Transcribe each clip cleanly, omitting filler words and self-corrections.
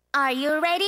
Are you ready?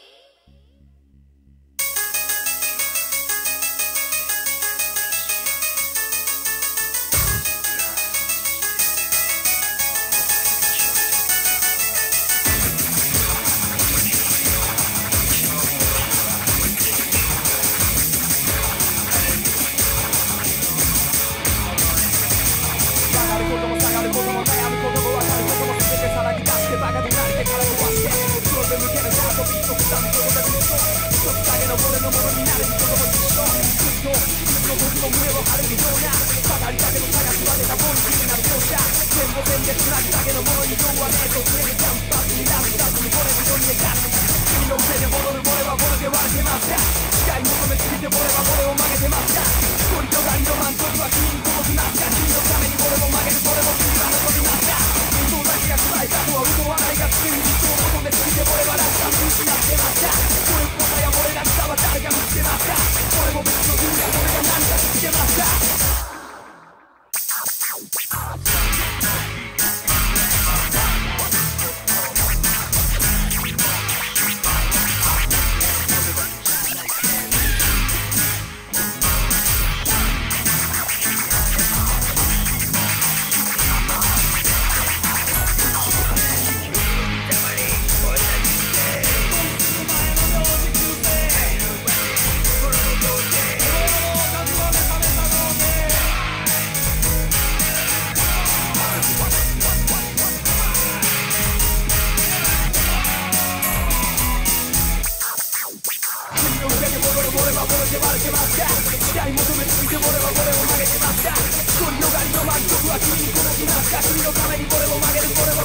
ことも下がることも悩むことも分かることも全てさらけ出してバカとなりてから壊してそれで向けるハートビート刻むことがずっと一つだけの俺のものになれることも一緒ずっと僕の胸を張るような語りだけの探しまでたポリティーな描写全部線で繋ぐだけのものに要はねえと常にキャンパスになる二つにこれるように描く君の手で戻る俺は俺で割れてますか誓い求めすぎて俺は俺を曲げてますか一人よがりの満足は君に届くますか君のために俺も曲げる俺も君は残りますか嘘だけが伝えたとは嘘はないが常に実を求めすぎて俺は落胆失ってますかこれっぽさや俺らしさは誰が見つけますか俺も別の分野俺が何か見つけますか誓い求めすぎて俺は俺を曲げてますか独りよがりの満足は君に届きますか君のために俺を曲げる俺は